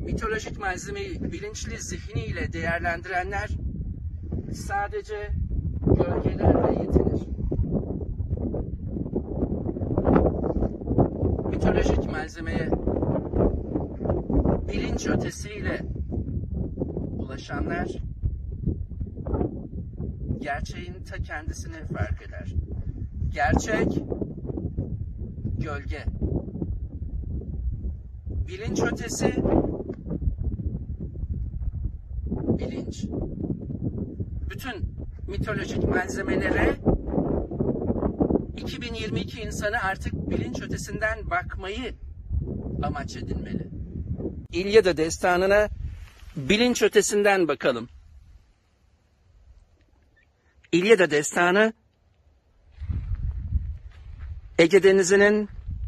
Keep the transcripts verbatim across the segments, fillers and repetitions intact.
mitolojik malzemeyi bilinçli zihniyle değerlendirenler sadece gölgelerle yetinir. Mitolojik malzemeye bilinç ötesiyle ulaşanlar gerçeğin ta kendisini fark eder. Gerçek gölge. Bilinç ötesi bilinç. Bütün mitolojik malzemelere iki bin yirmi iki insanı artık bilinç ötesinden bakmayı amaç edinmeli. İlyada destanına bilinç ötesinden bakalım. İlyada destanı Ege Denizi'nin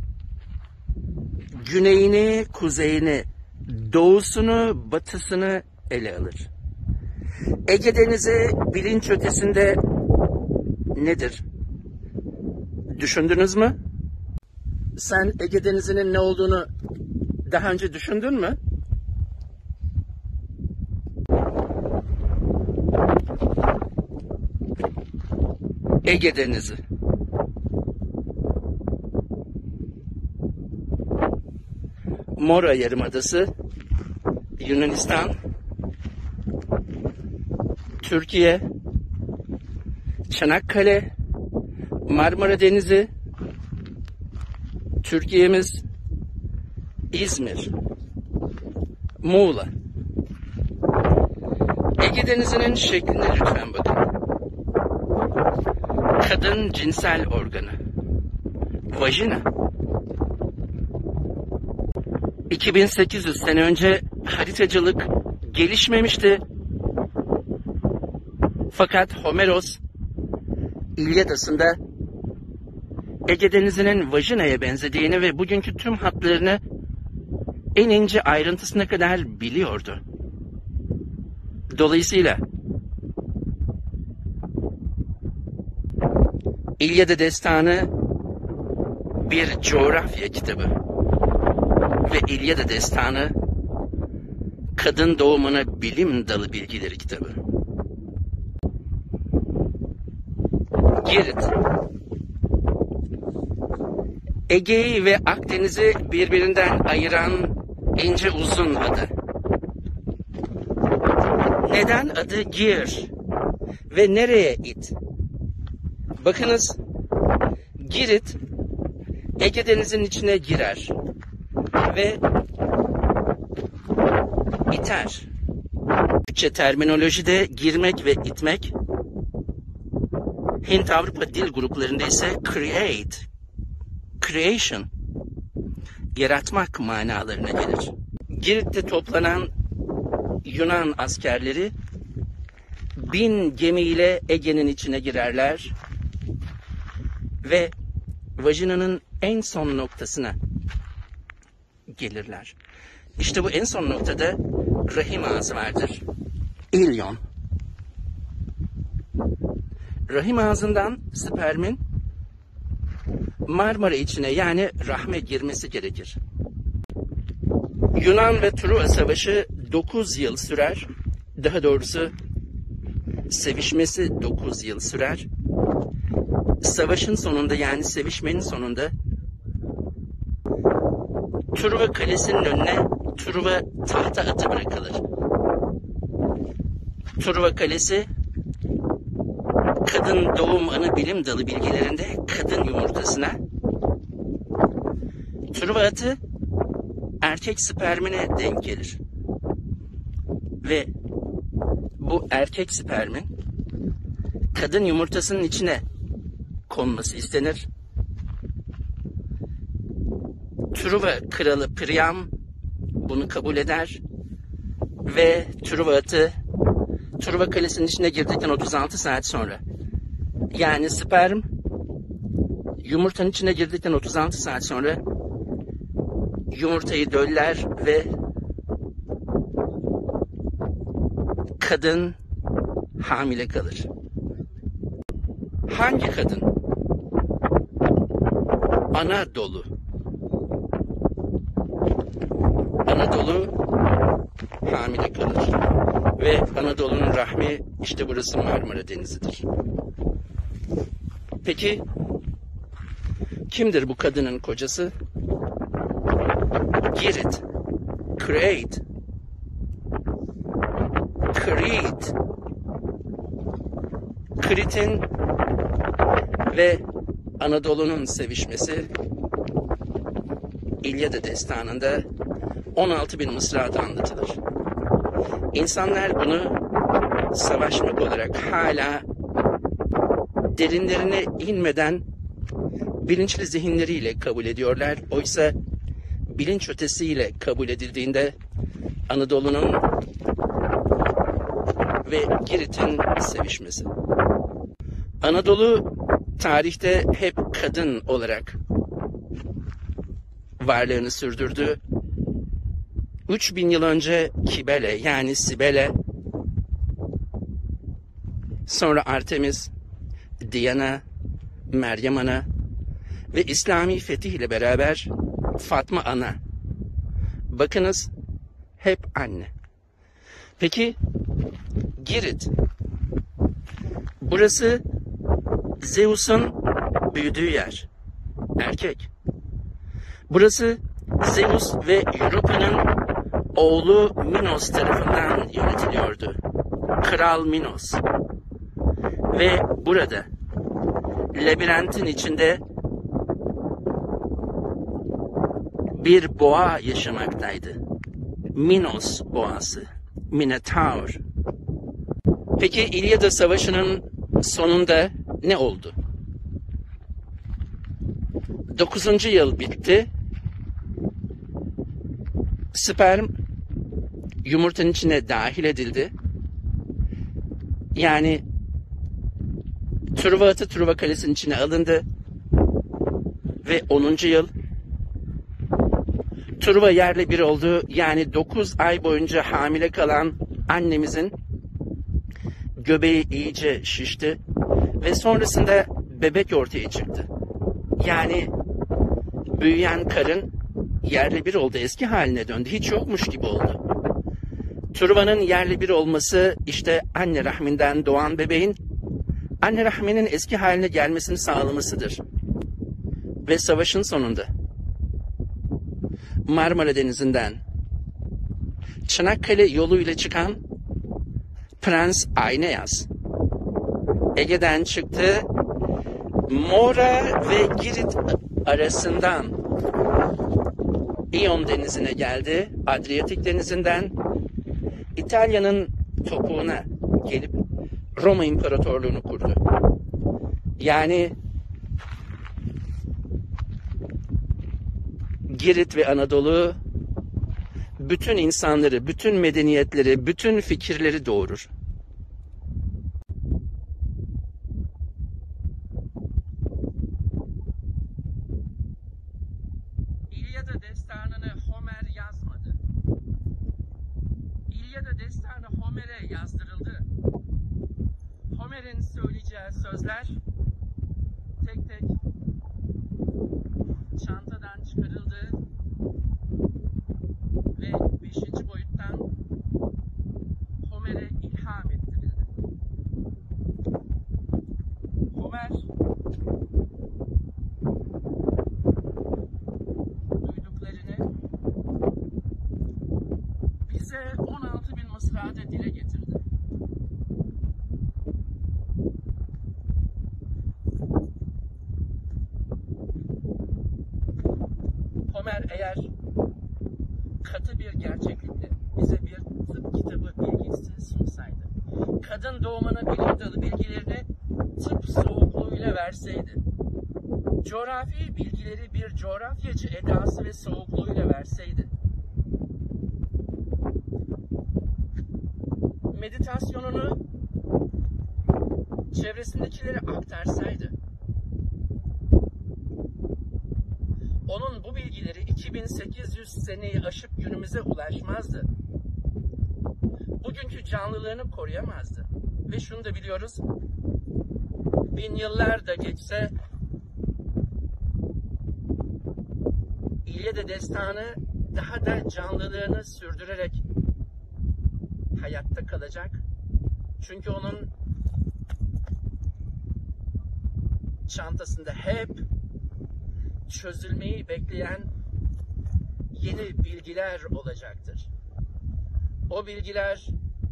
güneyini, kuzeyini, doğusunu, batısını ele alır. Ege Denizi bilinç ötesinde nedir? Düşündünüz mü? Sen Ege Denizi'nin ne olduğunu daha önce düşündün mü? Ege Denizi. Mora Yarımadası, Yunanistan, Türkiye, Çanakkale, Marmara Denizi, Türkiye'miz, İzmir, Muğla. Ege Denizi'nin şekline lütfen bakın. Kadın cinsel organı, vajina. iki bin sekiz yüz sene önce haritacılık gelişmemişti. Fakat Homeros İlyadası'nda Ege Denizi'nin vajinaya benzediğini ve bugünkü tüm hatlarını en ince ayrıntısına kadar biliyordu. Dolayısıyla İlyada Destanı bir coğrafya kitabı ve İlyada Destanı kadın doğumuna bilim dalı bilgileri kitabı. Girit, Ege'yi ve Akdeniz'i birbirinden ayıran ince uzun adı. Neden adı Gir ve nereye it? Bakınız, Girit Ege Denizi'nin içine girer ve iter. Türkçe terminolojide girmek ve itmek, Hint-Avrupa dil gruplarında ise create, creation, yaratmak manalarına gelir. Girit'te toplanan Yunan askerleri bin gemiyle Ege'nin içine girerler ve vajinanın en son noktasına gelirler. İşte bu en son noktada rahim ağzı vardır. İlyon. Rahim ağzından spermin Marmara içine, yani rahme girmesi gerekir. Yunan ve Truva Savaşı dokuz yıl sürer. Daha doğrusu sevişmesi dokuz yıl sürer. Savaşın sonunda, yani sevişmenin sonunda Truva Kalesi'nin önüne Truva tahta atı bırakılır. Truva Kalesi kadın doğum ana bilim dalı bilgilerinde kadın yumurtasına, Truva atı erkek spermine denk gelir. Ve bu erkek spermin kadın yumurtasının içine konması istenir. Truva kralı Priam bunu kabul eder ve Truva atı Truva Kalesi'nin içine girdikten otuz altı saat sonra, yani sperm yumurtanın içine girdikten otuz altı saat sonra yumurtayı döller ve kadın hamile kalır. Hangi kadın? Anadolu. Anadolu hamile kalır. Ve Anadolu'nun rahmi işte burası Marmara Denizi'dir. Peki kimdir bu kadının kocası? Girit, Create, Crete, Krit'in ve Anadolu'nun sevişmesi İlyada destanında on altı bin mısrada anlatılır. İnsanlar bunu savaşmak olarak hala derinlerine inmeden bilinçli zihinleriyle kabul ediyorlar. Oysa bilinç ötesiyle kabul edildiğinde Anadolu'nun ve Girit'in sevişmesi. Anadolu tarihte hep kadın olarak varlığını sürdürdü. üç bin yıl önce Kibele yani Sibele, sonra Artemis, Diana, Meryem Ana ve İslami fetih ile beraber Fatma Ana. Bakınız hep anne. Peki Girit. Burası Zeus'un büyüdüğü yer. Erkek. Burası Zeus ve Europa'nın oğlu Minos tarafından yönetiliyordu. Kral Minos. Ve burada labirentin içinde bir boğa yaşamaktaydı. Minos boğası. Minotaur. Peki İlyada Savaşı'nın sonunda ne oldu? Dokuzuncu yıl bitti. Sperm yumurtanın içine dahil edildi. Yani Truva atı Truva Kalesi'nin içine alındı. Ve onuncu yıl Truva yerle bir oldu. Yani dokuz ay boyunca hamile kalan annemizin göbeği iyice şişti. Ve sonrasında bebek ortaya çıktı. Yani büyüyen karın yerle bir oldu, eski haline döndü. Hiç yokmuş gibi oldu. Truva'nın yerle bir olması işte anne rahminden doğan bebeğin anne rahminin eski haline gelmesini sağlamasıdır. Ve savaşın sonunda Marmara Denizi'nden Çanakkale yoluyla çıkan Prens Ayneyaz Ege'den çıktı. Mora ve Girit arasından İyon Denizi'ne geldi. Adriyatik Denizi'nden İtalya'nın topuğuna gelip Roma İmparatorluğunu kurdu. Yani Girit ve Anadolu bütün insanları, bütün medeniyetleri, bütün fikirleri doğurur. İlyada destanını Homer yazmadı. İlyada destanı Homer'e yazdırıldı. Homer'in söyleyeceği sözler tek tek çantadan çıkarıldı ve beşinci boyuttan Homer'e ilham ettirildi. Homer duyduklarını bize on altı bin mısrada dile getirdi. Homer eğer katı bir gerçeklikle bize bir tıp kitabı bilgisi sunsaydı, kadın doğumuna bilim dalı bilgilerini tıp soğukluğuyla verseydi, coğrafi bilgileri bir coğrafyacı edası ve soğukluğuyla verseydi, meditasyonunu çevresindekilere aktarsaydı, onun bu bilgileri iki bin sekiz yüz seneyi aşıp günümüze ulaşmazdı. Bugünkü canlılığını koruyamazdı. Ve şunu da biliyoruz, bin yıllar da geçse İlyada destanı daha da canlılığını sürdürerek hayatta kalacak. Çünkü onun çantasında hep çözülmeyi bekleyen yeni bilgiler olacaktır. O bilgiler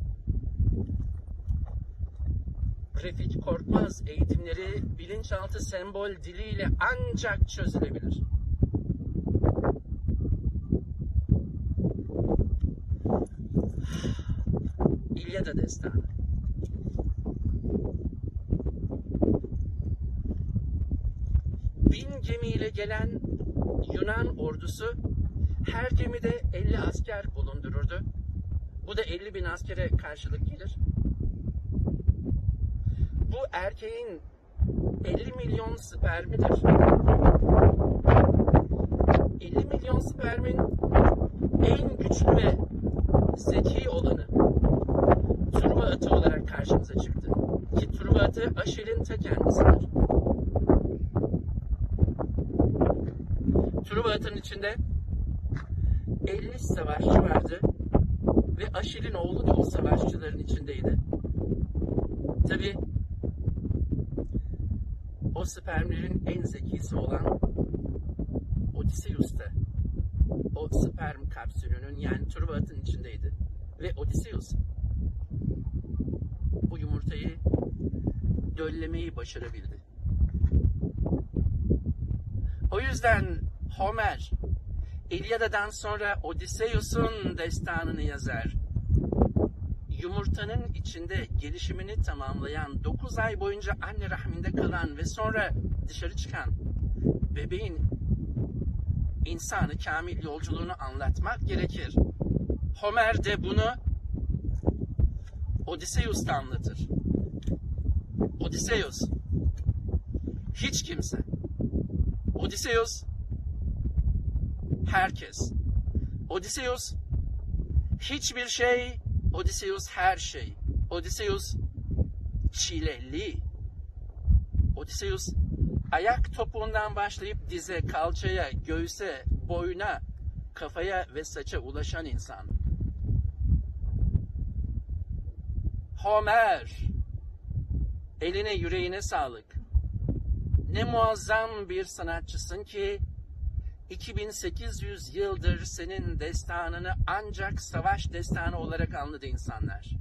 Refik Korkmaz eğitimleri bilinçaltı sembol diliyle ancak çözülebilir. İlyada Destanı. Bin gemiyle gelen Yunan ordusu her gemide elli asker bulundururdu. Bu da elli bin askere karşılık gelir. Bu erkeğin elli milyon spermidir. elli milyon spermin en güçlü ve zeki olanı Truva atı olarak karşımıza çıktı. Ki Truva atı Aşil'in ta kendisidir. Truva atının içinde elli savaşçı vardı ve Aşil'in oğlu da o savaşçıların içindeydi. Tabi o spermlerin en zekisi olan Odysseus da o sperm kapsülünün yani Truva atının içindeydi. Ve Odysseus bu yumurtayı döllemeyi başarabildi. O yüzden Homer İlyada'dan sonra Odysseus'un destanını yazar. Yumurtanın içinde gelişimini tamamlayan, dokuz ay boyunca anne rahminde kalan ve sonra dışarı çıkan bebeğin insanı kamil yolculuğunu anlatmak gerekir. Homer de bunu Odysseus'ta anlatır. Odysseus hiç kimse. Odysseus herkes. Odysseus hiçbir şey. Odysseus her şey. Odysseus çileli. Odysseus ayak topuğundan başlayıp dize, kalçaya, göğüse, boyuna, kafaya ve saça ulaşan insan. Homer, eline yüreğine sağlık. Ne muazzam bir sanatçısın ki iki bin sekiz yüz yıldır senin destanını ancak savaş destanı olarak anladı insanlar.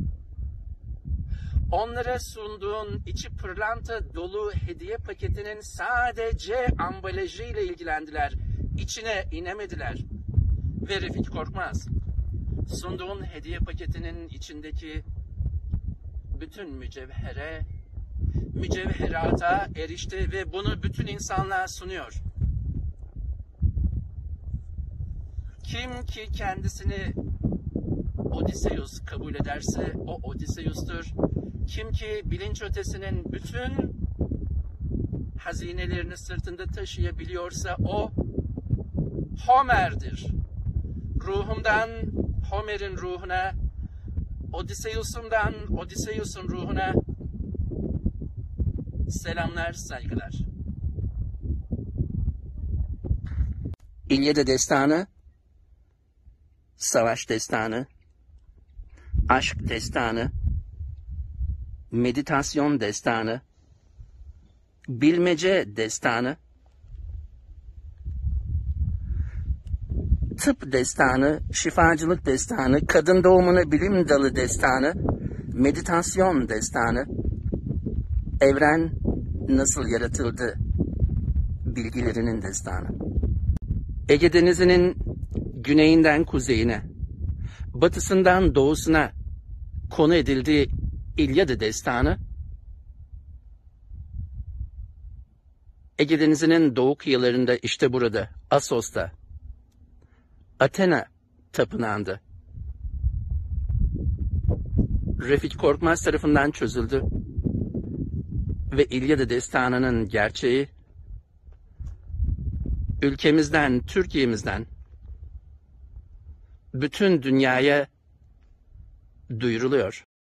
Onlara sunduğun içi pırlanta dolu hediye paketinin sadece ambalajıyla ilgilendiler. İçine inemediler. Ve Refik Korkmaz, sunduğun hediye paketinin içindeki bütün mücevhere, mücevherata erişti ve bunu bütün insanlığa sunuyor. Kim ki kendisini Odysseus kabul ederse o Odysseus'tur. Kim ki bilinç ötesinin bütün hazinelerini sırtında taşıyabiliyorsa o Homer'dir. Ruhumdan Homer'in ruhuna, Odysseus'umdan Odysseus'un ruhuna selamlar, saygılar. İlyada Destanı, savaş destanı, aşk destanı, meditasyon destanı, bilmece destanı, tıp destanı, şifacılık destanı, kadın doğumunu bilim dalı destanı, meditasyon destanı, evren nasıl yaratıldı bilgilerinin destanı. Ege Denizi'nin güneyinden kuzeyine, batısından doğusuna konu edildiği İlyada Destanı, Ege Denizi'nin doğu kıyılarında işte burada, Assos'ta, Athena tapınağında, Refik Korkmaz tarafından çözüldü ve İlyada Destanı'nın gerçeği, ülkemizden, Türkiye'mizden, bütün dünyaya duyuruluyor.